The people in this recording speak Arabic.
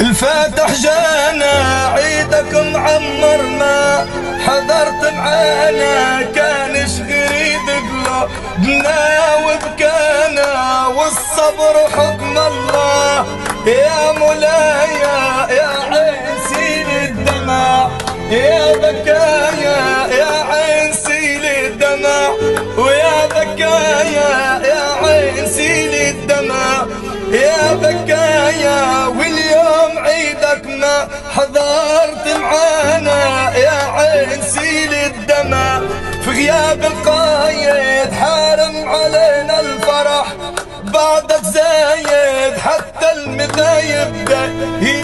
الفاتح جانا عيدك معمر ما حضرت معانا، كانش قريب قلوبنا وبكانا، والصبر حكم الله يا مولاي يا عين سيل الدمع، يا بكايا يا عين سيل الدمع، ويا بكايا يا عين سيل الدمع، يا بكايا واليوم عيدك ما حضرت معانا، يا عين سيل الدمع. في غياب القايد حارم علينا الفرح، بعدك زايد حتى المذايب